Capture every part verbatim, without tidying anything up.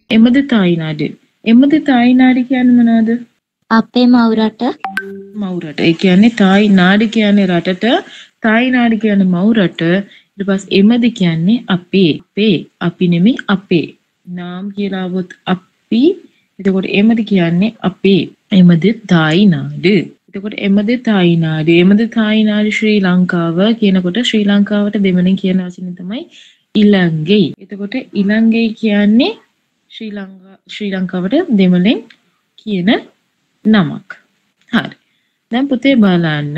එමද තායිනාඩු. එමද තායිනාඩු කියන්නේ මොනවද? අපේ මව් රට. මව් රට. ඒ කියන්නේ තායිනාඩු කියන්නේ රටට, තායිනාඩු කියන්නේ මව් රට. ඊට පස්සේ එමද කියන්නේ අපේ. අපේ. අපි නෙමෙයි අපේ. නාම් කියලා આવොත් අපි. එතකොට එමද කියන්නේ අපේ. එමද තායිනාඩු. එතකොට එමද තායිනාඩු. එමද තායිනාඩු ශ්‍රී ලංකාව කියනකොට ශ්‍රී ලංකාවට දෙමළෙන් කියන වචනේ තමයි ඉලංගை. එතකොට ඉලංගை කියන්නේ ශ්‍රී ලංකා ශ්‍රී ලංකාවට දෙමළෙන් කියන නමක්. හරි. දැන් පුතේ බලන්න.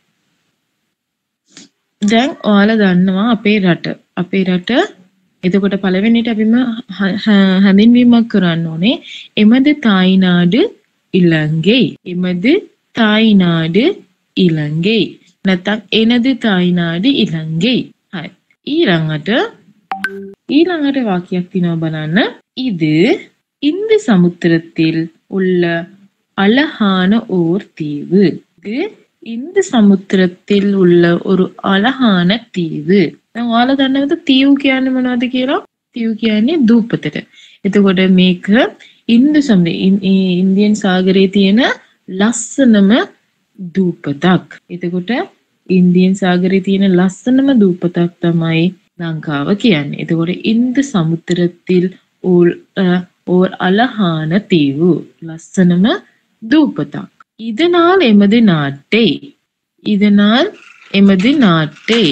දැන් ඔයාලා දන්නවා අපේ රට. අපේ රට එතකොට පළවෙනිට අපිම හැඳින්වීමක් කරන්න ඕනේ. එමද තායිනාඩු ඉලංගை. එමද තායිනාඩු ඉලංගை. නැත්නම් එනද තායිනාඩු ඉලංගை. හරි. ඊළඟට ஈழாங்கட்ட வாக்கியம் தினம் බලන්න. இது இந்த சமுத்திரத்தில் உள்ள அழகான ஓர் தீவு. இது இந்த சமுத்திரத்தில் உள்ள ஒரு අලහාන තීவு. දැන් ඔයාලා දන්නවද තීව් කියන්නේ මොනවද කියලා? තීව් කියන්නේ දූපතට. එතකොට මේක ඉන්දු සමුද්‍රය ඉන්දියන් සාගරයේ තියෙන ලස්සනම දූපතක්. එතකොට ඉන්දියන් සාගරයේ තියෙන ලස්සනම දූපතක් තමයි ලංකාව කියන්නේ. එතකොට ඉන්දු සමුද්‍රத்தில் ஓர் அழகான தீவு. ලස්සනම දූපතක්. இதனால் எமது நாட்டை இதனால் எமது நாட்டை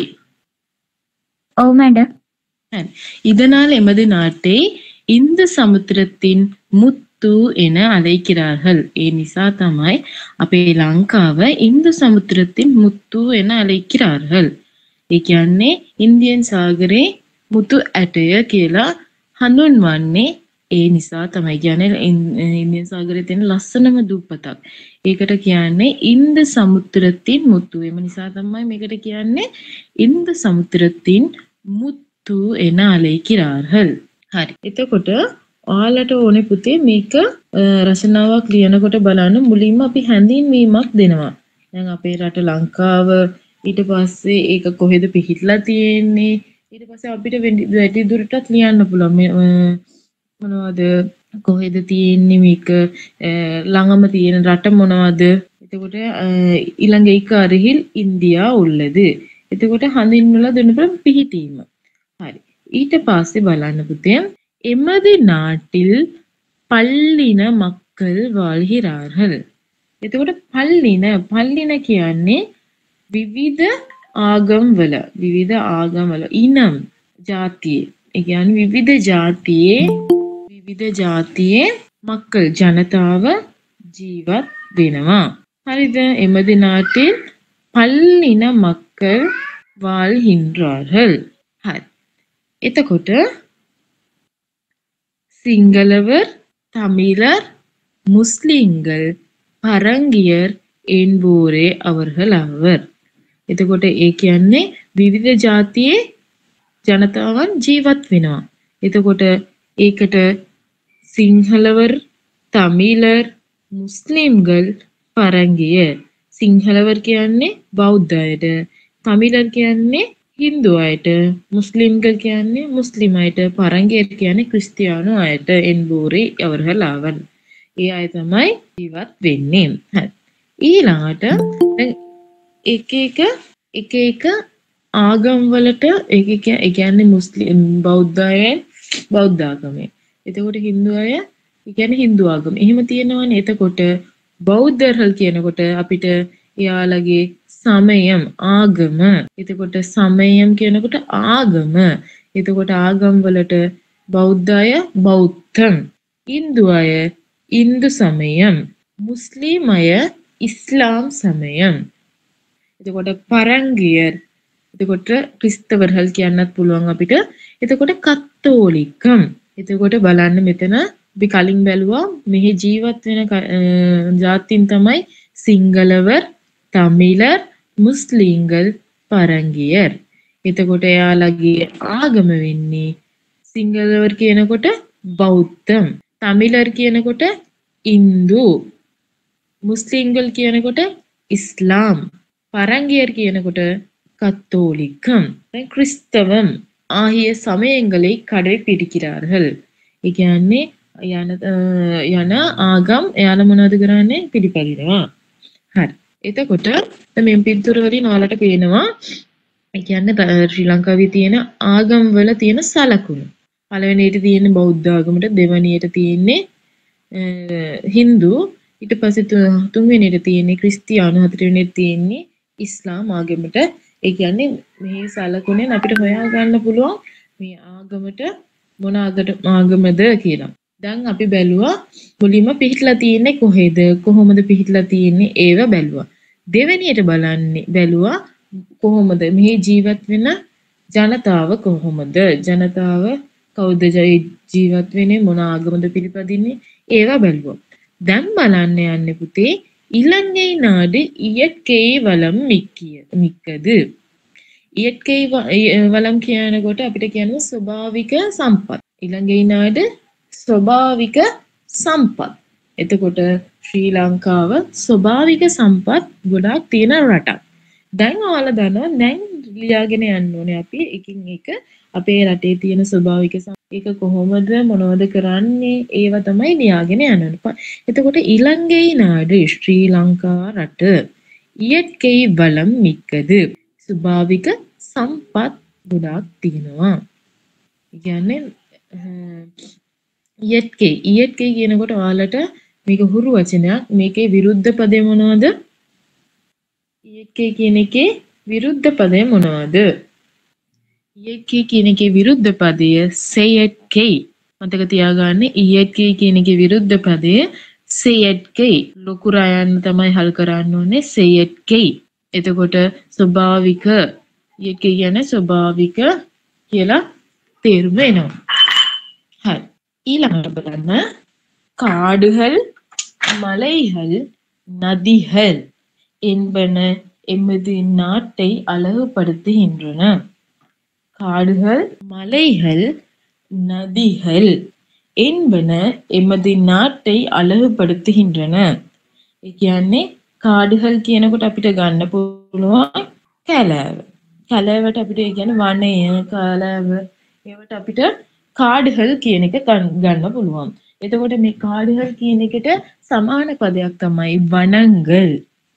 ඔව් මැඩම්. இதனால் எமது நாட்டை இந்த சமுத்திரத்தின் முத்து என அழைக்கிறார்கள். ඒ නිසා තමයි අපේ ලංකාව ඉන්දු සමුද්‍රத்தின் මුතු එන අழைக்கிறார்கள். ඒ කියන්නේ ඉන්දියන් සාගරේ මුතු ඇටය කියලා හඳුන්වන්නේ ඒ නිසා තමයි. කියන්නේ ඉන්දියන් සාගරයේ තියෙන ලස්සනම දූපතක්. ඒකට කියන්නේ ඉන්ද සමුද්‍රத்தின் මුතු. එම නිසා තමයි මේකට කියන්නේ ඉන්ද සමුද්‍රத்தின் මුතු එන අழைக்கிறார்கள். හරි. එතකොට ඔයාලට ඕනේ පුතේ මේක රචනාවක් ලියනකොට බලන්න මුලින්ම අපි හැඳින්වීමක් දෙනවා. දැන් අපේ රට ලංකාව ඊට පස්සේ ඒක කොහෙද පිහිටලා තියෙන්නේ ඊට පස්සේ අපිට වැඩි දුරටත් ලියන්න පුළුවන් මොනවද කොහෙද තියෙන්නේ මේක ළඟම තියෙන රට මොනවද එතකොට ඉලංගைக்கு අරහිල් ඉන්දියා உள்ளது එතකොට හඳුන්වලා දෙන්න පිහිටීම හරි ඊට පස්සේ බලන්න පුතේ எமது நாட்டில் பல்லின மக்கள் வாழ்கிறார்கள் එතකොට පල්ලින පල්ලින කියන්නේ විවිධ ආගම්වල විවිධ ආගම්වල ඉනම් ජාතියේ ඒ කියන්නේ විවිධ ජාතියේ විවිධ ජාතියේ மக்கள் ජනතාව ජීවත් වෙනවා හරිද එමது நாட்டில் பல்லின மக்கள் வாழ்கின்றார்கள் හරි එතකොට சிங்களவர் தமிழர் முஸ்லிம்கள் பரங்கியர் என்போரே அவர்கள் ஆவர் එතකොට ඒ කියන්නේ විවිධ ජාතියේ ජනතාවන් ජීවත් වෙනවා. එතකොට ඒකට සිංහලවර්, තමිලර්, මුස්ලිම්ගල්, පරංගියර්. සිංහලවර් කියන්නේ බෞද්ධ අයට, තමිලර් කියන්නේ හින්දු අයට, මුස්ලිම්ගල් කියන්නේ මුස්ලිම් අයට, පරංගියර් කියන්නේ ක්‍රිස්තියානු අයට එන්බෝරේ අවර්හල් ආවන්. ඒ අය තමයි ජීවත් වෙන්නේ. හරි. ඊළඟට දැන් එක එක එක එක ආගම් වලට එක එක ඒ කියන්නේ මුස්ලිම් බෞද්ධ අය බෞද්ධ ආගමේ. එතකොට හින්දු අය ඒ කියන්නේ හින්දු ආගම. එහෙම තියෙනවනේ. එතකොට බෞද්ධர்கள் කියනකොට අපිට එයාලගේ සමයම් ආගම. එතකොට සමයම් කියනකොට ආගම. එතකොට ආගම් වලට බෞද්ධ අය බෞද්ධම්. හින්දු අය ඉන්දු සමයම්. මුස්ලිම් අය ඉස්ලාම් සමයම්. එතකොට පරංගියර් එතකොට ක්‍රිස්තවර්හල් කියන්නත් පුළුවන් අපිට. එතකොට කතෝලිකම්. එතකොට බලන්න මෙතන අපි කලින් බැලුවා මෙහි ජීවත් වෙන ජාතීන් තමයි සිංගලවර්, තමිලර්, මුස්ලිම්ගල්, පරංගියර්. එතකොට එයාලගේ ආගම වෙන්නේ සිංගලවර් කියනකොට බෞද්ධම්, තමිලර් කියනකොට ඉන්දු, මුස්ලිම්ගල් කියනකොට இஸ்லாம் பரங்கியர் කියනකොට கத்தோலிக்கம் கிறிஸ்தவம் ஆகிய சமயங்களை கடைபிடிக்கிறார்கள். ඒ කියන්නේ යන යන ආගම් එයාලා මොනවද කරන්නේ? පිළිපදිනවා. හරි. එතකොට මේ පින්තූර වලින් ඔයාලට පේනවා ඒ කියන්නේ ශ්‍රී ලංකාවේ තියෙන ආගම් වල තියෙන සලකුණු. පළවෙනියට තියෙන්නේ බෞද්ධ ආගමට, දෙවෙනියට තියෙන්නේ හින්දු, ඊට පස්සේ තුන්වෙනියට තියෙන්නේ ක්‍රිස්තියානි, හතරවෙනියට තියෙන්නේ ඉස්ලාම් ආගමට. ඒ කියන්නේ මේ සලකුණෙන් අපිට හොයා ගන්න පුළුවන් මේ ආගමට මොන ආගමද කියලා. දැන් අපි බැලුවා මුලින්ම පිහිටලා තියෙන්නේ කොහෙද, කොහොමද පිහිටලා තියෙන්නේ ඒව බැලුවා. දෙවෙනියට බලන්නේ බැලුවා කොහොමද මේ ජීවත් වෙන ජනතාව කොහොමද, ජනතාව කවුද ජීවත් වෙන්නේ, මොන ආගමද පිළිපදින්නේ ඒවා බැලුවා. දැන් බලන්න යන්නේ පුතේ இலங்கை நாடு இயற்கை வளம் மிக்கிய மிக்கது. இயற்கை வளம் කියනකොට අපිට කියන්නේ ස්වභාවික සම්පත්. ඉලංගை නාඩ ස්වභාවික සම්පත්. එතකොට ශ්‍රී ලංකාව ස්වභාවික සම්පත් ගොඩාක් තියෙන රටක්. දැන් ඔයාලා දන්නවා දැන් ලියාගෙන යන්න ඕනේ අපි එකින් එක අපේ රටේ තියෙන ස්වභාවික ඒක කොහොමද මොනවද කරන්නේ ඒවා තමයි ලියාගෙන යන්න ඕනේ. එතකොට ඉලංගை නාඩ ශ්‍රී ලංකා රට இயற்கை வளம் மிக்கது. ස්වභාවික සම්පත් ගොඩාක් තියෙනවා. කියන්නේ ඉයත්කේ ඉයත්කේ කියනකොට ඔයාලට මේක හුරු වචනයක්. මේකේ විරුද්ධ පදේ මොනවද? ඉයත්කේ කියන එකේ විරුද්ධ පදේ මොනවද? ඉයත්කේ කියන එකේ විරුද්ධ පදය සෙයත්කේ. මතක තියාගන්න ඉයත්කේ කියන එකේ විරුද්ධ පදය සෙයත්කේ. ලොකු රයන් තමයි හල් කරන්න ඕනේ සෙයත්කේ. එතකොට ස්වභාවික ඉයත්කේ කියන්නේ ස්වභාවික කියලා තේරුම එනවා. හරි. ඊළඟට බලන්න காடுகள், மலைகள், நதிகள் என்பன எமது நாட்டை அழகுபடுத்துகின்றன. காடுகள், மலைகள், நதிகள் என்பன எமது நாட்டை அழகுபடுத்துகின்றன. ඒ කියන්නේ කාඩුகள் කියනකොට අපිට ගන්න පුළුවන් කැලෑව. කැලෑවට අපිට ඒ කියන්නේ වනය, කැලෑව ඒවට අපිට කාඩුகள் කියන එක ගන්න පුළුවන්. එතකොට මේ කාඩුகள் කියන එකට සමාන පදයක් තමයි වනංගල්.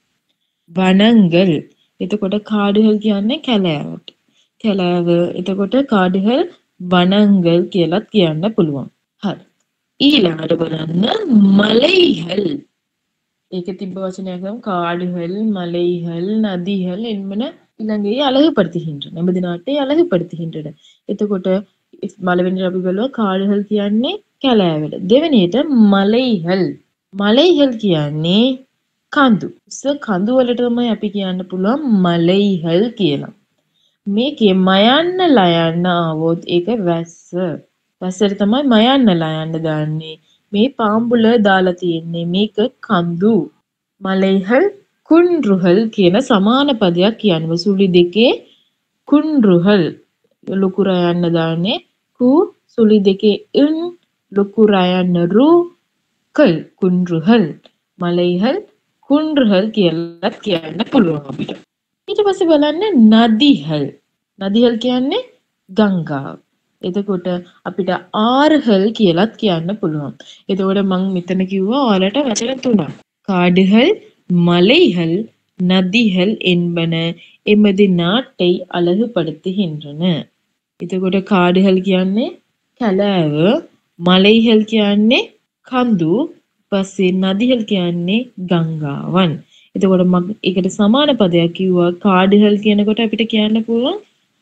වනංගල්. එතකොට කාඩුகள் කියන්නේ කැලෑවට. කැලෑව. එතකොට කාඩුகள் වනංගල් කියලාත් කියන්න පුළුවන්. හරි. ඊළඟට බලන්න මලයිහල්. ඒක තිබ්බ වචනයක් නම් காடுகள், மலைகள், நதிகள் என்பன இலங்கையை அழகுபடுத்துகின்றன. நமது நாட்டை அழகுபடுத்துகின்றன. එතකොට පළවෙනිට අපි බලුවා කාඩුகள் කියන්නේ කැලෑවට. දෙවෙනියට මලයිහල්. මලයිහල් කියන්නේ කඳු. ස කඳු වලට තමයි අපි කියන්න පුළුවන් මලයිහල් කියලා. මේකේ මයන්න ලයන්න આવොත් ඒක වැස්ස. වැස්සට තමයි මයන්න ලයන්න දාන්නේ. මේ පාම්බුල දාලා තියෙන්නේ මේක කඳු. මලයිහල් කුන්රුහල් කියන සමාන පදයක් කියනවා. සුළි දෙකේ කුන්රුහල් ලොකු රයන්න දාන්නේ ಕು සුළි දෙකේ ඉන් ලොකු රයන්න රු කල් කුන්රුහල්. මලයිහල් කුන්රුහල් කියලා කියන්න පුළුවන් අපිට. ඊට පස්සේ බලන්න නදිහල්. නදිහල් කියන්නේ ගංගාව. එතකොට අපිට ආර්හල් කියලාත් කියන්න පුළුවන්. එතකොට මම මෙතන කිව්වා ඔයාලට වචන තුනක්. කාඩුகள், மலைகள், நதிகள் என்பன எமது நாட்டை அழகுபடுத்துகின்றன. එතකොට කාඩුகள் කියන්නේ කැලෑව, මලයිහල් කියන්නේ කඳු, පස්සේ නදිහල් කියන්නේ ගංගාවන්. එතකොට මම ඒකට සමාන පදයක් කිව්වා. කාඩුகள் කියනකොට අපිට කියන්න පුළුවන්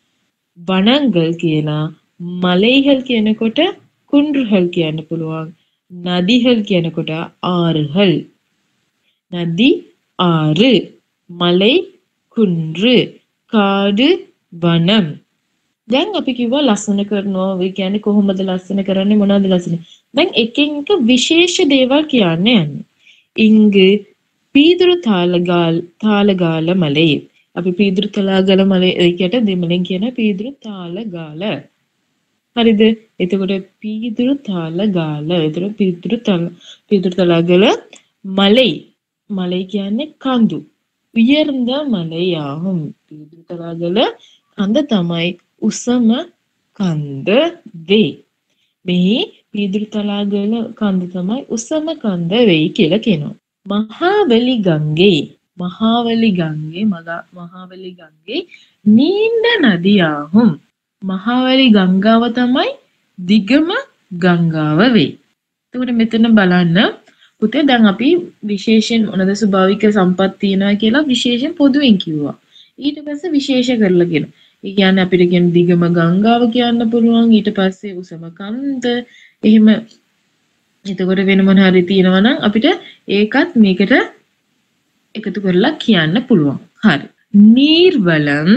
වනංගල් කියලා. மலைகள் කියනකොට කුන්රුහල් කියන්න පුළුවන්. நதிகள் කියනකොට ආறுகள். நதி ஆறு, மலை குன்று, කාඩු වනම්. දැන් අපි කිව්වා ලස්සන කරනවා. ඒ කියන්නේ කොහොමද ලස්සන කරන්නේ, මොනවද ලස්සන? දැන් එකින් එක විශේෂ දේවල් කියන්න යන්නේ. ඉංගු පීදුරු තාලගාල තාලගාල මලේ. අපි පීදුරු තාලගාල මලේ ඒකට දෙමළෙන් කියන පීදුරු තාලගාල. හරිද? එතකොට පීදුරු තාලගාල. එතකොට පීදුරු තල පීදුරු තාලගාල மலை. மலை කියන්නේ කඳු. உயர்ந்த மலையாகும். පීදුරු තාලගාල කඳ තමයි උසම කන්ද වේ. මේ පීදුරුතලාගල කන්ද තමයි උසම කන්ද වෙයි කියලා කියනවා. මහාවලි ගංගේ மகாவலி கங்கை மகா மகாவலி கங்கை நீண்ட நதியாகும். මහාවලි ගංගාව තමයි දිගම ගංගාව වෙයි. එතකොට මෙතන බලන්න පුතේ දැන් අපි විශේෂයෙන් මොනද ස්වභාවික සම්පත් තියනවා කියලා විශේෂයෙන් පොදුවෙන් කිව්වා. ඊට පස්සේ විශේෂ කරලා කියනවා. ඒ කියන්නේ අපිට කියන දිගම ගංගාව කියන්න පුළුවන්. ඊට පස්සේ උසම කන්ද එහෙම එතකොට වෙන මොන හරි තියෙනවා නම් අපිට ඒකත් මේකට එකතු කරලා කියන්න පුළුවන්. හරි. நீர்வளம்,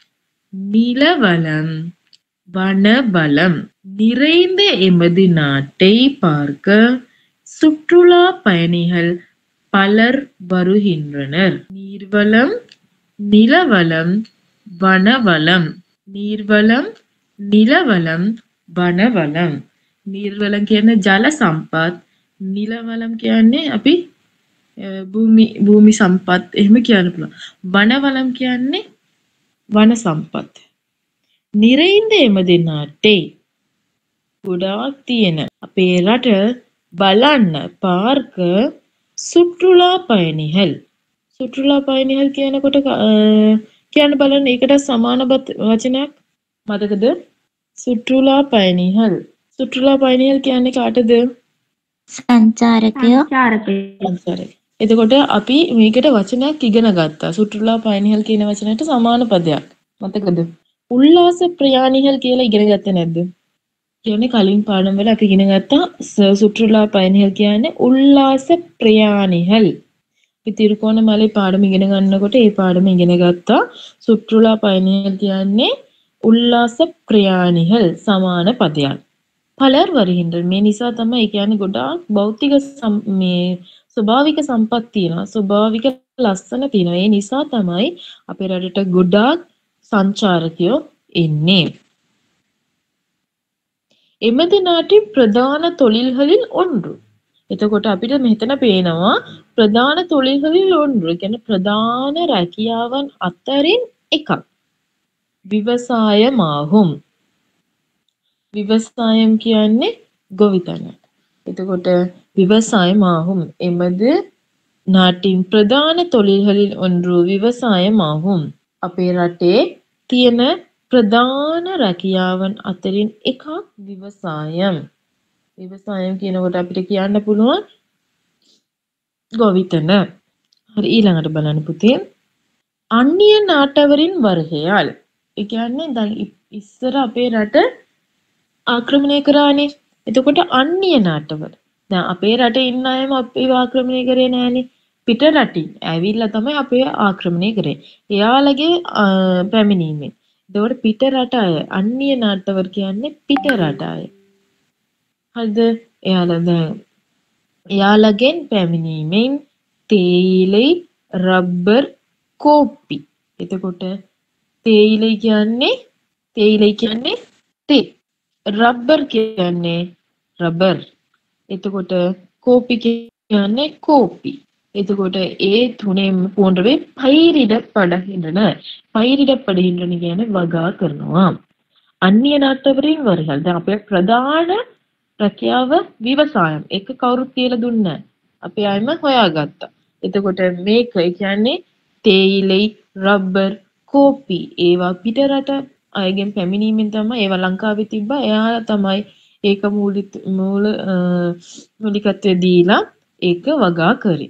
நிலவளம், வனவளம் நிறைந்த எமது நாட்டை பார்க்க சுற்றுலா பயணிகள் பலர் வருகின்றனர். நீர்வளம், நிலவளம், வனவளம். நீர்வளம், නිලවලම්, වනවලම්. නිර්වලම් කියන්නේ ජල සම්පත්, නිලවලම් කියන්නේ අපි භූමි භූමි සම්පත් එහෙම කියන්න පුළුවන්. වනවලම් කියන්නේ වන සම්පත්. நிறைந்த එමෙදි නාට්ටේ ගොඩාක් තියෙන අපේ රට බලන්න පාර්ක சுற்றுலா பயணிகள். சுற்றுலா பயணிகள் කියනකොට කියන්න බලන්න ඒකට සමාන වචනයක් මතකද? சுற்றுலா பயணிகள். சுற்றுலா பயணிகள் කියන්නේ කාටද? සංචාරකයෝ. සංචාරකයෝ. එතකොට අපි මේකට වචනයක් ඉගෙන ගත්තා. சுற்றுலா பயணிகள் කියන වචනයට සමාන පදයක්. මතකද? උල්ලාස ප්‍රයාණිகள் කියලා ඉගෙන ගත්තේ නැද්ද? කියන්නේ කලින් පාඩම් වල අපි ඉගෙන ගත්තා சுற்றுலா பயணிகள் කියන්නේ උල්ලාස ප්‍රයාණිகள். අපි තිරුකෝණමලේ පාඩම ඉගෙන ගන්නකොට ඒ පාඩම ඉගෙන ගත්තා சுற்றுலா பயணிகள் කියන්නේ උල්ලාස ප්‍රයාණිகள் සමාන පදයක්. පලර් වරිහින්දල් මේ නිසා තමයි ඒ කියන්නේ ගොඩාක් භෞතික මේ ස්වභාවික සම්පත් තියෙනවා. ස්වභාවික ලස්සන තියෙනවා. ඒ නිසා තමයි අපේ රටට ගොඩාක් සංචාරකයෝ එන්නේ. එමෙදි நாட்டின் ප්‍රධාන தொழில்களில் ஒன்று. එතකොට අපිට මෙතන පේනවා ප්‍රධාන தொழில்களில் ஒன்று කියන්නේ ප්‍රධාන රැකියාවන් අතරින් එකක්. විවසායමාகும். விவசாயம் කියන්නේ ගොවිතැන. එතකොට விவசாயமாகும். එමෙது நாட்டின் ප්‍රධාන தொழில்களில் ஒன்று விவசாயமாகும். අපේ රටේ තියෙන ප්‍රධාන රැකියාවන් අතරින් එකක් විවසායම්. විවසායම් කියනකොට අපිට කියන්න පුළුවන් ගොවිතැන. හරි ඊළඟට බලන්න පුතේ. අන්‍ය නාටවරින් වර්ගයාල්. ඒ කියන්නේ දැන් ඉස්සර අපේ රට ආක්‍රමණය කරානේ. එතකොට අන්‍ය නාටවල. දැන් අපේ රටේ ඉන්න අයම අපේ ආක්‍රමණය කරේ නෑනේ. පිට රටින් ඇවිල්ලා තමයි අපේ ආක්‍රමණය කරේ. එයාලගේ පැමිණීමෙන්. එතකොට පිට රට අය අන්‍ය නාටවර කියන්නේ පිට රට අය. හරිද? එයාලා දැන් එයාලගෙන් පැමිණීමෙන් තේയിலை, රබර්, කෝපි. එතකොට තේയിலை කියන්නේ තේയിலை කියන්නේ තේ. රබර් කියන්නේ රබර්. එතකොට කෝපි කියන්නේ කෝපි. එතකොට ඒ තුනෙන් போன்றவே பயிரிடப்படுகின்றன. பயிரிடப்படுகின்றன කියන්නේ වගා කරනවා. අන්‍ය නාටවරින් වර්ගල්. දැන් අපේ ප්‍රධාන රැකියාව විවසායම්. ඒක කවුරුත් කියලා දුන්නේ නැහැ. අපේ අයම හොයාගත්තා. එතකොට මේක කියන්නේ තේയിலை, රබර්, කෝපි ඒවා පිට රට අයගෙන් පැමිණීමෙන් තමයි ඒවා ලංකාවේ තිබ්බා. එයා තමයි ඒක මූලික මූල මූලිකත්වය දීලා ඒක වගා කරේ.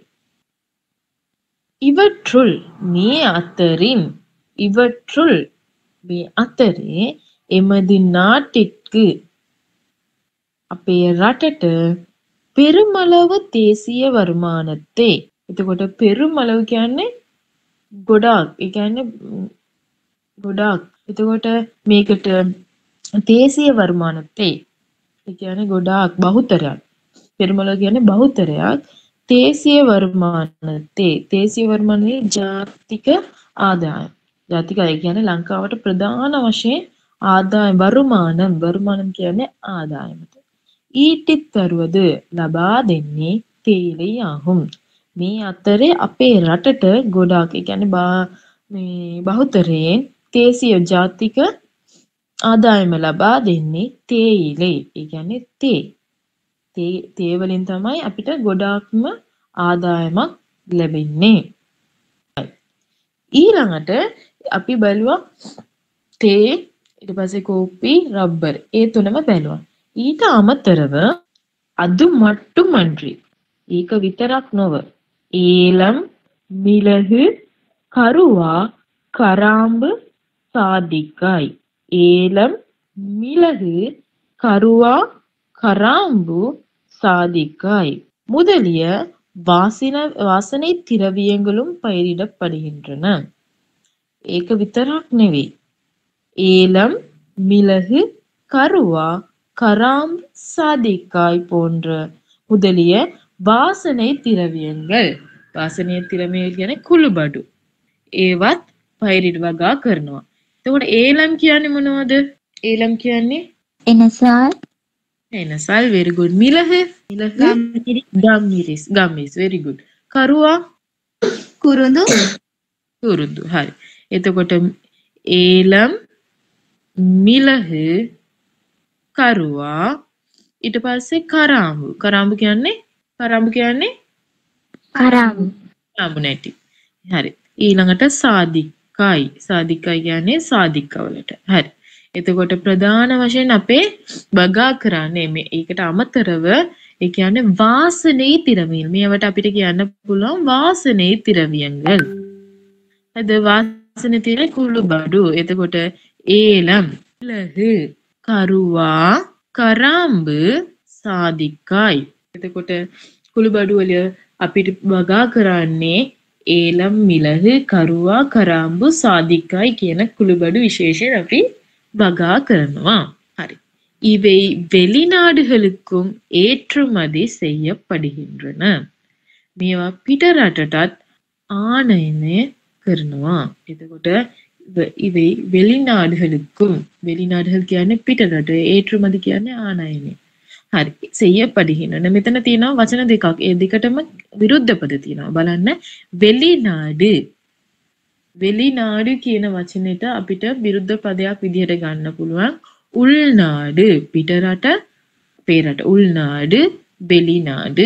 ඉවට්රුල් මේ අතරින් ඉවට්රුල් මේ අතරේ එමෙදි நாட்டிற்கு අපේ රටට පෙරමලව දේශීය වර්මානත්තේ. එතකොට පෙරමලව කියන්නේ ගොඩාක්. ඒ කියන්නේ ගොඩාක්. එතකොට මේකට දේශීය වර්මානත්තේ. ඒ කියන්නේ ගොඩාක් බහුතරයක්. පෙරමලව කියන්නේ බහුතරයක්. දේශීය වර්මානත්තේ. දේශීය වර්මානයේ ජාතික ආදායම්. ජාතික ආය කියන්නේ ලංකාවට ප්‍රධාන වශයෙන් ආදායම් වර්මානම් වර්මානම් කියන්නේ ආදායමට. ඊටිත් තරුවද ලබා දෙන්නේ තේയിலையாகும். මේ අතරේ අපේ රටට ගොඩාක් ඒ කියන්නේ මේ බහුතරයෙන් දේශීය ජාතික ආදායම ලබා දෙන්නේ තේയിலை. ඒ කියන්නේ තේ. තේ තේ වලින් තමයි අපිට ගොඩාක්ම ආදායමක් ලැබෙන්නේ. ඊළඟට අපි බලුවා තේ ඊට පස්සේ කෝපි රබර් ඒ තුනම බැලුවා. ඊට අමතරව අදු මට්ටු මන්ත්‍රි ඒක විතරක් නොව ඒලම් මිලහු කරුවා කරාඹු சாதிக்காய் ஏலம் மிளகு கருவா கராம்பு சாதிக்காய் முதலிய வாசன வாசனை திரவியங்களும் பயிரிடப்படுகின்றன. ඒක විතරක් නෙවෙයි. ஏலம் மிளகு கருவா கராம்பு சாதிக்காய் போன்ற முதலிய வாசனை திரவியங்கள் வாசனை திரவியங்கள் කියන්නේ කුළුබඩු. ඒවත් පයිරිඩ් වගා කරනවා. එතකොට ඒලම් කියන්නේ මොනවද? ඒලම් කියන්නේ එනසල් එනසල් very good. මිලහ මිලහ ගම්මිරිස් ගම්මිරිස් very good. කරුවා කුරුඳු කුරුඳු හරි. එතකොට ඒලම් මිලහ කරුවා ඊට පස්සේ කරාඹු කරාඹු කියන්නේ කරාඹු කියන්නේ කරාඹු කරාඹු නැටි. හරි. ඊළඟට සාදිකයි සාදිකයි කියන්නේ සාදිකවලට. හරි. එතකොට ප්‍රධාන වශයෙන් අපේ බගා කරන්නේ මේ ඒකට අමතරව ඒ කියන්නේ වාසනේ තිරවියල්. මේවට අපිට කියන්න පුළුවන් වාසනේ තිරවියන්ගල්. අද වාසනේ තිරේ කුළුබඩු. එතකොට ඒලම් මිලහු කරුවා කරාඹු සාදිකයි. එතකොට කුළුබඩු වල අපිට බගා කරන්නේ ඒලම් මිලහු කරුවා කරාඹු සාදිකයි කියන කුළුබඩු විශේෂයෙන් අපි බගා කරනවා. හරி. இவை வெளிநாடுகளுக்கும் ஏற்றுமதி செய்யப்படுகின்றன. මේවා පිට රටටත් ආනයනය කරනවා. එතකොට இவை வெளிநாடுகளுக்கும் வெளிநாடுகள் කියන්නේ පිට රට ஏற்றுமதி කියන්නේ ආනයනය. හරි. செய்யப்படுகின்றன. මෙතන තියෙනවා වචන දෙකක්. ඒ දෙකටම විරුද්ධ පද තියෙනවා. බලන්න வெளிநாடு வெளிநாடு කියන වචනෙට අපිට විරුද්ධ පදයක් විදිහට ගන්න පුළුවන්. උල්නාடு පිට රට අපේ රට උල්නාடு வெளிநாடு.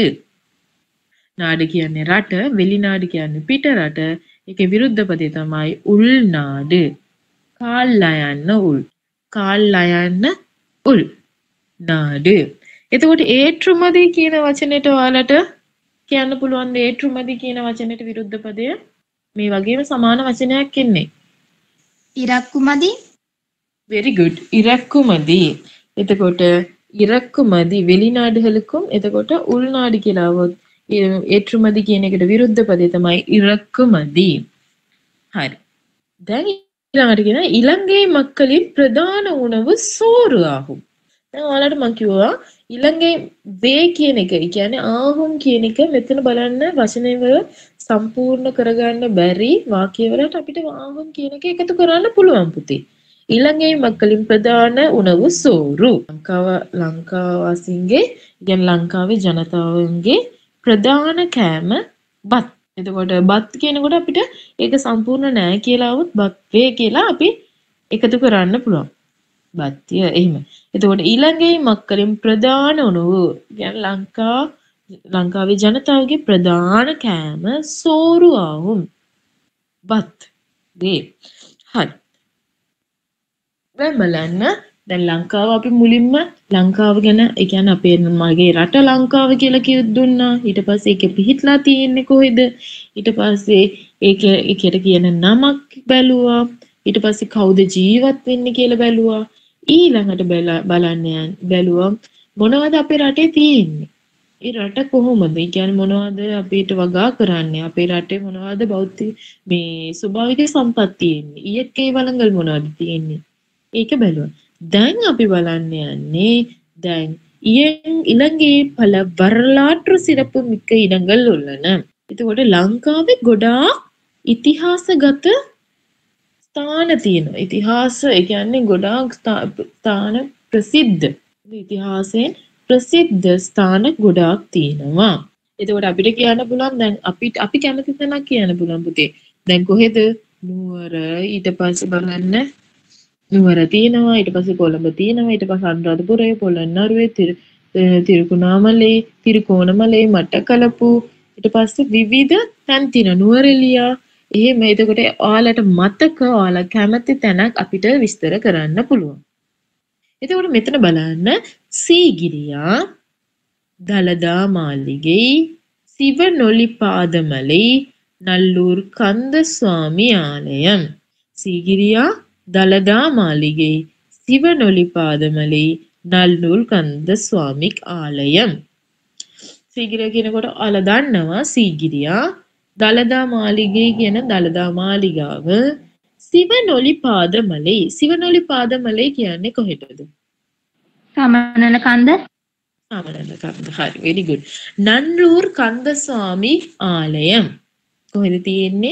නාඩ කියන්නේ රට வெளிநாடு කියන්නේ පිට රට. ඒකේ විරුද්ධ පදේ තමයි උල්නාடு. කාල්ලා යන්න උල් කාල්ලා යන්න උල් නාඩ. එතකොට ඒற்றுමදි කියන වචනෙට ඔයාලට කියන්න පුළුවන් ද ඒற்றுමදි කියන වචනෙට විරුද්ධ පදය? මේ වගේම සමාන වචනයක් එන්නේ. ඉරක්කුමදි very good. ඉරක්කුමදි. එතකොට ඉරක්කුමදි வெளிநாடுகளுக்கும் එතකොට උල්නාඩි කියලා આવොත් ඒற்றுමදි කියන එකට විරුද්ධ පදේ තමයි ඉරක්කුමදි. හරි. දැන් ඊළඟට කියන ඉලංගේ மக்களின் பிரதான உணவு சோறு ஆகும். දැන් ඔයාලට මම කිව්වා ඉලංගේ වේ කියන එක, ඒ කියන්නේ ආහුම් කියන එක මෙතන බලන්න වචනේ වල සම්පූර්ණ කරගන්න බැරි වාක්‍යවලට අපිට ආහුම් කියන එක එකතු කරන්න පුළුවන් පුතේ. ඉලංගේ மக்களின் பிரதான உணவு சோறு. ලංකාව ලංකාවාසීන්ගේ, කියන්නේ ලංකාවේ ජනතාවගේ ප්‍රධාන කෑම බත්. එතකොට බත් කියනකොට අපිට ඒක සම්පූර්ණ නෑ කියලා આવුත් බත් වේ කියලා අපි එකතු කරන්න පුළුවන්. බත්ය එහෙම. එතකොට ඊළඟේ மக்களின் ප්‍රධාන උණුව කියන්නේ ලංකා ලංකාවේ ජනතාවගේ ප්‍රධාන කෑම සෝරු ආවුම් බත් වේ. හරි. දැන් බලන්න දැන් ලංකාව අපි මුලින්ම ලංකාව ගැන ඒ කියන්නේ අපේ මගේ රට ලංකාව කියලා කිව්ව දුන්නා. ඊට පස්සේ ඒක පිහිටලා තියෙන්නේ කොහෙද? ඊට පස්සේ ඒක ඒකට කියන නමක් බැලුවා. ඊට පස්සේ කවුද ජීවත් වෙන්නේ කියලා බැලුවා. ඊළඟට බලන්න බැලුවා මොනවද අපේ රටේ තියෙන්නේ? ඒ රට කොහොමද? ඒ කියන්නේ මොනවද අපිට වගා කරන්නේ? අපේ රටේ මොනවද බෞද්ධ මේ ස්වභාවික සම්පත් තියෙන්නේ? ඉයත්කේ වළංගල් මොනවද තියෙන්නේ? ඒක බැලුවා. දැන් අපි බලන්න යන්නේ දැන් ඉලංගේ பல வரலாற்று සිරපු මික ඉඩங்கள் உள்ளன. එතකොට ලංකාවේ ගොඩාක් ඉතිහාසගත ස්ථාන තියෙනවා. ඉතිහාස ඒ කියන්නේ ගොඩාක් ස්ථාන ප්‍රසිද්ධ ඉතිහාසයෙන් ප්‍රසිද්ධ ස්ථාන ගොඩාක් තියෙනවා. එතකොට අපිට කියන්න පුළුවන් දැන් අපිට අපි කැමති තැනක් කියන්න පුළුවන් පුතේ. දැන් කොහෙද? නුවර, ඊට පස්සේ බලන්න නුවර තියෙනවා, ඊට පස්සේ කොළඹ තියෙනවා, ඊට පස්සේ අනුරාධපුරය, පොළොන්නරුවේ, තිරුකුණාමලේ, තිරුකෝණමලේ, මට්ටකලපු, ඊට පස්සේ විවිධ තැන් තියෙනවා. නුවරඑළියා. එහෙම එතකොට ඔයාලට මතක ඔයාලා කැමති තැනක් අපිට විස්තර කරන්න පුළුවන්. එතකොට මෙතන බලන්න සීගිරියා, දලදා මාලිගை, சிவனொளிபாதமலை, நல்லூர் கந்த சுவாமி ஆலயம். சீகிரியா, தலதா மாளிகை, சிவனொளிபாதமலை, நல்லூர் கந்த சுவாமி ආලයම්. සීගිරියා කියනකොට ඔයාලා දන්නවා සීගිරියා, දලදා මාලිගை කියන දලදා මාලිගාව, සිවනොලිපාදමලයි. සිවනොලිපාදමලයි කියන්නේ කොහෙටද? සමනල කන්ද. සමනල කන්ද. හරි, very good. නන්ලූර් කන්ද ස්වාමි ආලයම් කොහෙද තියෙන්නේ?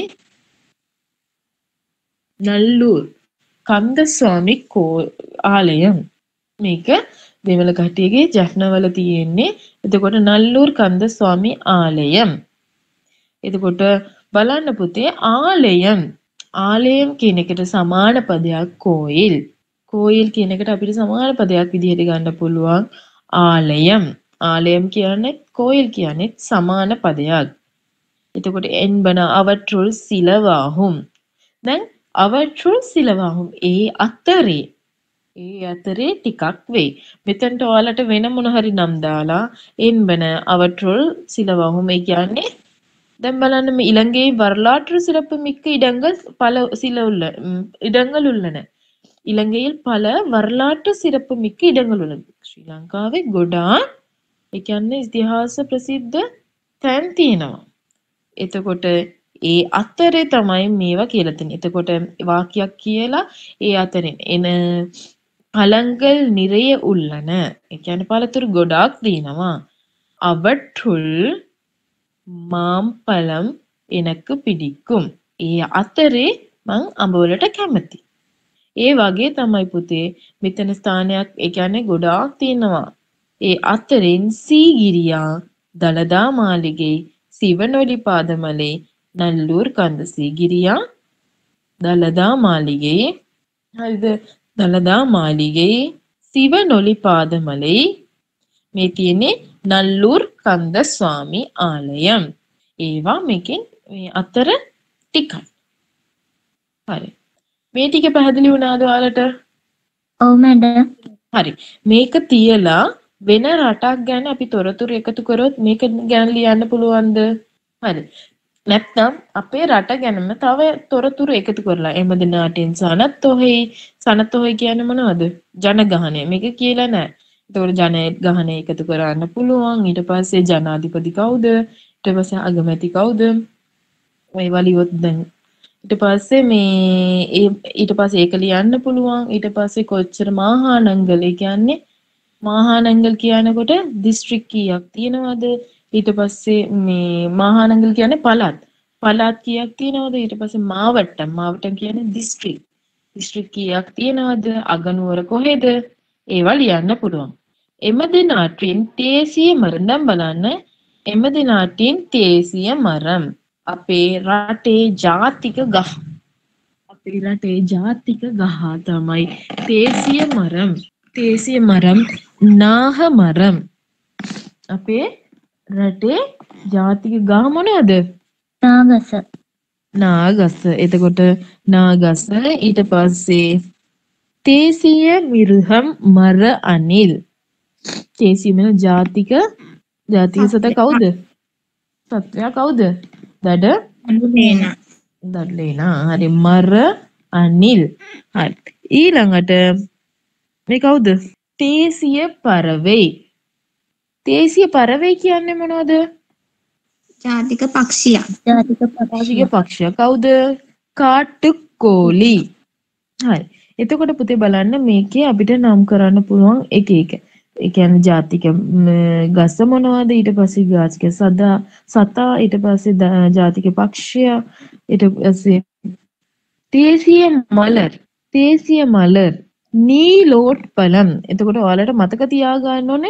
නල්ලූර් කන්ද ස්වාමි ආලයම්. මේක දෙමළ කට්ටියගේ ජෆ්නවල තියෙන්නේ. එතකොට නල්ලූර් කන්ද ස්වාමි ආලයම්. එතකොට බලන්න පුතේ ආලයම් ආලයම් කියන එකට සමාන පදයක් කෝයිල්. කෝයිල් කියන එකට අපිට සමාන පදයක් විදිහට ගන්න පුළුවන් ආලයම්. ආලයම් කියන්නේ කෝයිල් කියන්නේ සමාන පදයක්. එතකොට என்பன அவற்றுள் சிலவாகும். දැන් அவற்றுள் சிலவாகும் ඒ අතරේ ඒ අතරේ ටිකක් වෙයි. මෙතනට ඔයාලට වෙන මොන හරි නම් දාලා என்பன அவற்றுள் சிலவாகும் ඒ කියන්නේ දැන් බලන්න මේ இலங்கையை வரலாற்று சிறப்புமிக்க இடங்கள் பல சில உள்ள இடங்கள் உள்ளன. இலங்கையில் பல வரலாற்று சிறப்புமிக்க இடங்கள் உள்ளன. ශ්‍රී ලංකාවේ ගොඩාක් ඒ කියන්නේ ඉතිහාස ප්‍රසිද්ධ තැන් තියෙනවා. එතකොට ඒ අතරේ තමයි මේවා කියලා තියෙන්නේ. එතකොට වාක්‍යයක් කියලා ඒ අතරින් එන පළංගල් நிறைய உள்ளன. ඒ කියන්නේ පළතුරු ගොඩාක් තියෙනවා. அவற்றுள் මාම්පලම් එනක පිඩික්කුම්. ඒ අතරේ මං අඹ වලට කැමති. ඒ වගේ තමයි පුතේ මෙතන ස්ථානයක් ඒ කියන්නේ ගොඩාක් තියෙනවා. ඒ අතරින් සීගිරියා, දලදා මාලිගை, சிவனொளிபாதமலை, நல்லூர் கந்த சீகிரியா, දලදා මාලිගை, හරිද? දලදා මාලිගை, சிவனொளிபாதமலை, මේ තියෙන්නේ නල්ලූර් කන්ද ස්වාමි ආලයම්. ඒවා මේකෙන් මේ අතර ටිකයි. හරි. මේ ටික පැහැදිලි වුණාද ඔයාලට? ඔව් මැඩම්. හරි. මේක තියලා වෙන රටක් ගැන අපි තොරතුරු එකතු කරොත් මේක ගැන ලියන්න පුළුවන්ද? හරි. නැත්නම් අපේ රට ගැනම තව තොරතුරු එකතු කරලා එමෙද නාට්‍යයෙන් සනත්ොහෙයි. සනත්ොහෙයි කියන්නේ මොනවද? ජනගහනය. මේක කියලා නෑ. එතකොට ජනගහනය එකතු කරන්න පුළුවන්. ඊට පස්සේ ජනාධිපති කවුද? ඊට පස්සේ අගමැති කවුද? ඒවා ලියුවොත් දැන් ඊට පස්සේ මේ ඊට පස්සේ ඒක ලියන්න පුළුවන්. ඊට පස්සේ කොච්චර මහානංගල කියන්නේ මහානංගල කියනකොට දිස්ත්‍රික් කීයක් තියෙනවද? ඊට පස්සේ මේ මහානංගල කියන්නේ පළාත්. පළාත් කීයක් තියෙනවද? ඊට පස්සේ මාවට්ටම්. මාවට්ටම් කියන්නේ දිස්ත්‍රික්. දිස්ත්‍රික් කීයක් තියෙනවද? අගනුවර කොහෙද? ඒවා ලියන්න පුළුවන්. එමෙද නාට්‍යයෙන් තේසිය මරම් බලන්න. එමෙද නාට්‍යයෙන් තේසිය මරම් අපේ රටේ ජාතික ගහ. අපේ රටේ ජාතික ගහ තමයි තේසිය මරම්. තේසිය මරම් නාහ මරම්. අපේ රටේ ජාතික ගහ මොනවද? නාගස. නාගස. එතකොට නාගස. ඊට පස්සේ තේසිය මිරුහම් මර අනිල්. තේසිය මිරුහ ජාතික ජාතික සතා කවුද? සත්වයා කවුද? දඩ ලේනා. දඩලේනා. හරි. මර අනිල්. හරි. ඊළඟට මේ කවුද? තේසිය පරවෙයි. තේසිය පරවෙයි කියන්නේ මොනවද? ජාතික පක්ෂියක්. ජාතික ජාතික පක්ෂිය කවුද? කාටුකෝලි. හරි. එතකොට පුතේ බලන්න මේකේ අපිට නම් කරන්න පුළුවන් එක එක. ඒ කියන්නේ ජාතික ගස මොනවද? ඊට පස්සේ ජාතික සදා සතා, ඊට පස්සේ ජාතික පක්ෂය, ඊට පස්සේ තේසිය මලර්. තේසිය මලර් නීලෝට්පලම්. එතකොට ඔයාලට මතක තියාගන්න ඕනේ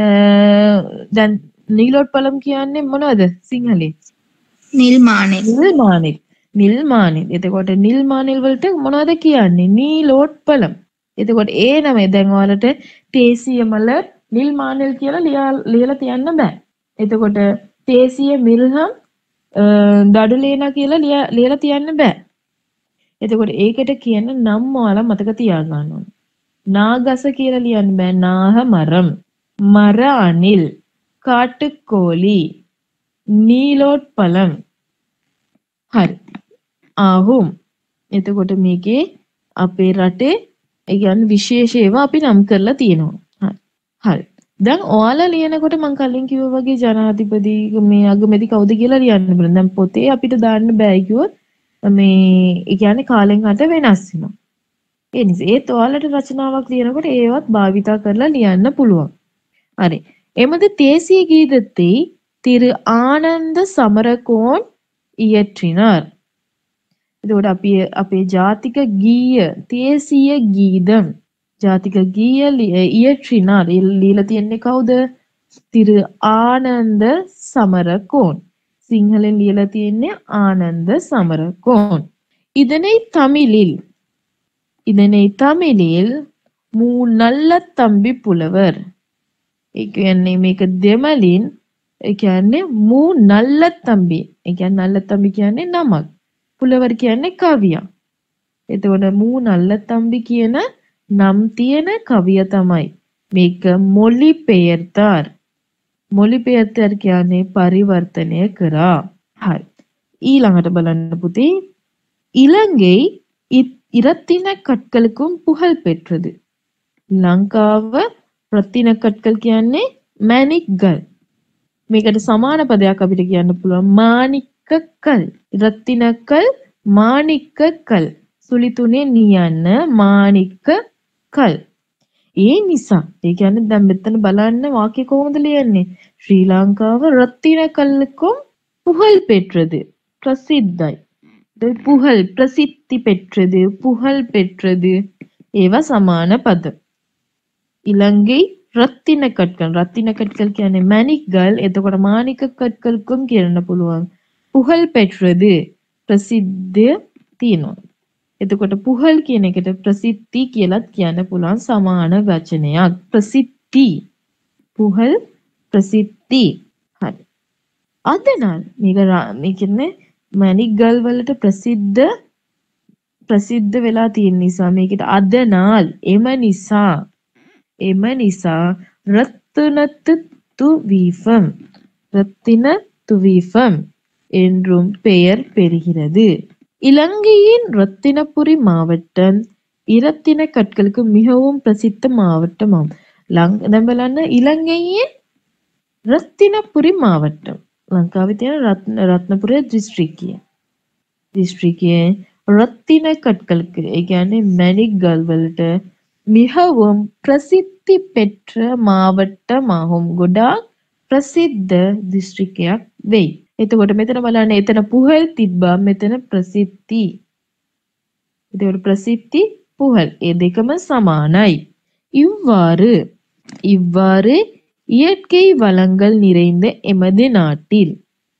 දැන් නීලෝට්පලම් කියන්නේ මොනවද සිංහලේ? නිල් මානෙල්. නිල් මානෙල්. නිල් මානෙල්. එතකොට නිල් මානෙල් වලට මොනවද කියන්නේ? නීලෝට්පලම්. එතකොට ඒ නමේ දැන් ඔයාලට තේසිය මලර් නිල් මානෙල් කියලා ලියා- ලියලා තියන්න බෑ. එතකොට තේසිය මිල්හම් දඩුලේනා කියලා ලිය- ලියලා තියන්න බෑ. එතකොට ඒකට කියන නම් ඔයාලා මතක තියාගන්න ඕනේ. නාගස කියලා ලියන්න බෑ. නාහ මරම්, මර අනිල්, කාட்டுக்கோழி, නීලෝට්පලම්. හරි. ආහුම්. එතකොට මේකේ අපේ රටේ ඒ කියන්නේ විශේෂ ඒවා අපි නම් කරලා තියෙනවා. හරි. හරි. දැන් ඔයාලා ලියනකොට මම කලින් කිව්වා වගේ ජනාධිපති මේ අගමැති කවුද කියලා ලියන්න බෑ. දැන් පොතේ අපිට දාන්න බෑ කිව්වොත් මේ ඒ කියන්නේ කාලෙන් කාලට වෙනස් වෙනවා. ඒ නිසා ඒත් ඔයාලට රචනාවක් ලියනකොට ඒවත් භාවිතා කරලා ලියන්න පුළුවන්. හරි. එමது தேசிய கீதத்தை திரு ஆனந்த சமரகோன் இயற்றினார். එතකොට අපි අපේ ජාතික ගීය දේශීය ගීதம் ජාතික ගීය ඉයට්‍රිනාර් ලියලා තියන්නේ කවුද? තිරු ආනන්ද සමරකෝන්. සිංහලෙන් ලියලා තියන්නේ ආනන්ද සමරකෝන්. இதனை தமிழில் இதனை தமிழில் மூ நல்ல தம்பி புலவர். ඒ කියන්නේ මේක දෙමළින් ඒ කියන්නේ මූ නල්ල තම්බි. ඒ කියන්නේ නල්ල තම්බි කියන්නේ නමක්. පුලවර් කියන්නේ කවියක්. එතකොට මූ නල්ල තම්බි කියන නම් තියෙන කවිය තමයි. මේක මොලි පෙයර්තාර්. මොලි පෙයර්තාර් කියන්නේ පරිවර්තනය කරා. හරි. ඊළඟට බලන්න පුතේ. இலங்கை இரத்தின கற்களுக்கும் புகழ் பெற்றது. ලංකාව රත්තින කට්කල් කියන්නේ මැණික්ගල්. මේකට සමාන පදයක් අපිට කියන්න පුළුවන් මාණික්කකල්. රත්තිනකල් මාණික්කකල්. සුලි තුනේ නියන්න මාණික්කකල්. ඒ නිසා ඒ කියන්නේ දැන් මෙතන බලන්න වාක්‍ය කොහොමද ලියන්නේ? ශ්‍රී ලංකාව රත්තිනකල්ලකම් පුහල් பெற்றது. ප්‍රසිද්ධයි. පුහල් ප්‍රසිද්ධි பெற்றது. පුහල් பெற்றது. ඒවා සමාන පද. ඉලංගை රත්තින කට්කල්. රත්තින කට්කල් කියන්නේ මැණික්ගල්. එතකොට මාණික කට්කල්කම් කියන්න පුළුවන්. පුහල් பெற்றது ප්‍රසිද්ධ තියෙනවා. එතකොට පුහල් කියන එකට ප්‍රසිද්ධි කියලාත් කියන්න පුළුවන් සමාන වචනයක්. ප්‍රසිද්ධි. පුහල් ප්‍රසිද්ධි. හරි. අදනල් මේක මේ කියන්නේ මැණික්ගල් වලට ප්‍රසිද්ධ ප්‍රසිද්ධ වෙලා තියෙන නිසා මේකට අදනල් එම නිසා එම නිසා ரத்தினத்து துவீபம் ரத்தின துவீபம் என்றும் பெயர் பெறுகிறது. இலங்கையின் ரத்தினபுரி மாவட்டம் இரத்தின கற்களுக்கு மிகவும் பிரசித்த மாவட்டமாகும். දැන් බලන්න ඉලංගයියේ රත්තිනපුරි මාවට්ටම්. ලංකාවේ තියෙන රත්නපුර දිස්ත්‍රික්කය. දිස්ත්‍රික්කයේ රත්තින කට්කල්க்கு ඒ කියන්නේ මැණික්ගල් වලට மிகவும் பிரசித்தி பெற்ற மாவட்டமாகும். ගොඩාක් ප්‍රසිද්ධ දිස්ත්‍රික්කයක් වෙයි. එතකොට මෙතන බලන්න එතන පුහල් තිබ්බා මෙතන ප්‍රසිද්ධි. එතකොට ප්‍රසිද්ධි පුහල් ඒ දෙකම සමානයි. இவ்வாறு இவ்வாறு இயற்கை வளங்கள் நிறைந்த எமது நாட்டில்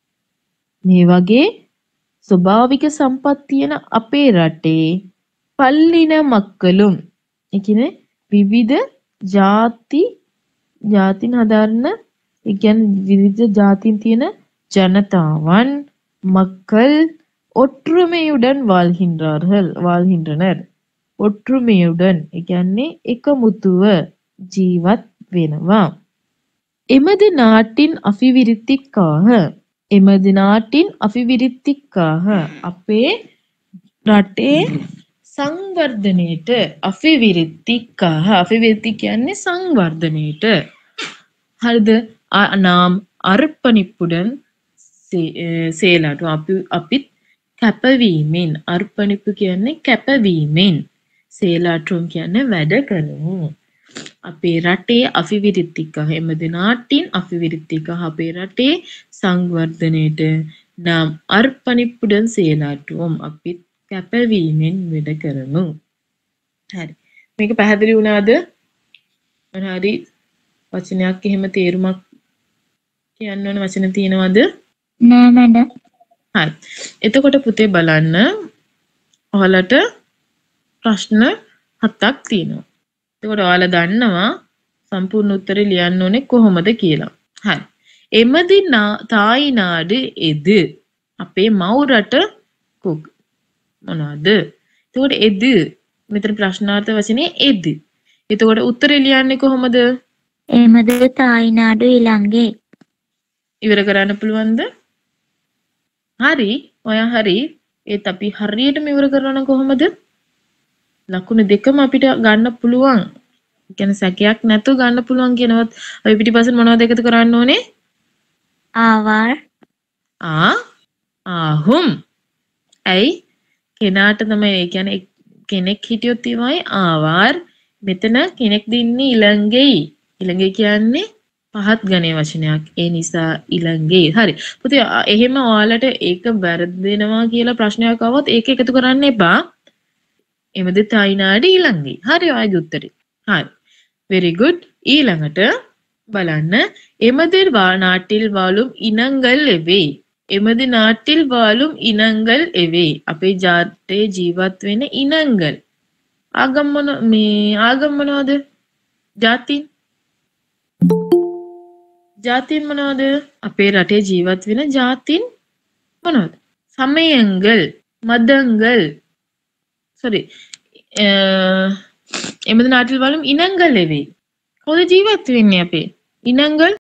මේ වගේ ස්වභාවික සම්පත් තියෙන අපේ රටේ පල්ලින මක්කලුම් ඒ කියන්නේ විවිධ ಜಾති ජාතින් හදාරන ඒ කියන්නේ විවිධ ජාතින් තියෙන ජනතාවන් மக்கள் ஒற்றுமையுடன் வாழ்கின்றார்கள் வாழ்கின்றனர். ஒற்றுமையுடன் ඒ කියන්නේ එකමුතුව ජීවත් වෙනවා. எமது நாட்டின் அபிவிருத்திக்காக எமது நாட்டின் அபிவிருத்திக்காக අපේ රටේ සංවර්ධනයට අபிவிருத்திக்காக අபிவிருத்தி කියන්නේ සංවර්ධනයට. හරිද? நாம் අර්පණිப்புடன் செயலாற்றும். අපි අපිත් කැපවීමෙන් අර්පණිපු කියන්නේ කැපවීමෙන් செயலாற்றும் කියන්නේ වැඩ කරමු. අපේ රටේ අபிவிருத்திக்காக எமது நாட்டின் அபிவிருத்திக்காக අපේ රටේ සංවර්ධනයට நாம் අර්පණිப்புடன் செயலாற்றுவோம். අපිත් කැපවීමෙන් වැඩ කරමු. හරි. මේක පැහැදිලි වුණාද? මොනවාරි වචනයක් එහෙම තේරුමක් කියන්න ඕන වචන තියෙනවද? නෑ මැඩම්. හරි. එතකොට පුතේ බලන්න ඔයාලට ප්‍රශ්න හතක් තියෙනවා. එතකොට ඔයාලා දන්නවා සම්පූර්ණ උත්තරේ ලියන්න ඕනේ කොහොමද කියලා. හරි. එමදි තායි නාඩු එද අපේ මව් රට කුක් මොනවාද? එතකොට එද මෙතන ප්‍රශ්නාර්ථ වචනේ එද. එතකොට උත්තරේ ලියන්නේ කොහොමද? එමද තායිනාඩු ඊළඟේ. ඉවර කරන්න පුළුවන්ද? හරි. ඔයා හරි. ඒත් අපි හරියටම ඉවර කරනවා නම් කොහොමද? ලකුණු දෙකම අපිට ගන්න පුළුවන්. ඒ කියන්නේ සැකයක් නැතුව ගන්න පුළුවන් කියනවත් අපි පිටිපස්සෙන් මොනවද එකතු කරන්න ඕනේ? ආවර් ආ ආහුම්. ඇයි? කෙනාට තමයි ඒ කියන්නේ කෙනෙක් හිටියොත් තමයි ආවාර්. මෙතන කෙනෙක් දින්නේ ඊළඟෙයි. ඊළඟේ කියන්නේ පහත් ගණයේ වචනයක්. ඒ නිසා ඊළඟේ. හරි. පුතේ එහෙම ඔයාලට ඒක වැරදෙනවා කියලා ප්‍රශ්නයක් આવොත් ඒක එකතු කරන්න එපා. එමෙද තායිනාඩු ඊළඟේ. හරි ඔයගේ උත්තරේ. හරි. very good. ඊළඟට බලන්න எமது நாட்டில் வாழும் இனங்கள் எவை? එමද நாட்டில் வாழும் இனங்கள் எவை? අපේ ජාතයේ ජීවත් වෙන ඉනංගල්. ආගම් මොන මේ ආගම් මොනවද? ජාතීන්. ජාතීන් මොනවද? අපේ රටේ ජීවත් වෙන ජාතීන් මොනවද? සමයංගල්, මදංගල්. sorry. එමද நாட்டில் வாழும் இனங்கள் எவை? කවුද ජීවත් වෙන්නේ අපේ? ඉනංගල්